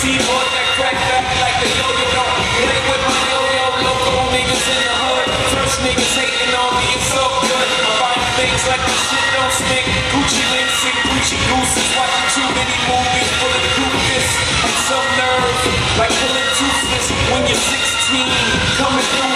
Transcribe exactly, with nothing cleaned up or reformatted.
T-boy that crack back like the yo-yo. Play with my yo-yo, local niggas in the hood. First niggas hating on me, it's so good. Buying things like the shit don't stink. Gucci links and Gucci gooses. Watching too many movies full of goofus and some nerve, like pulling toothless when you're sixteen. Coming through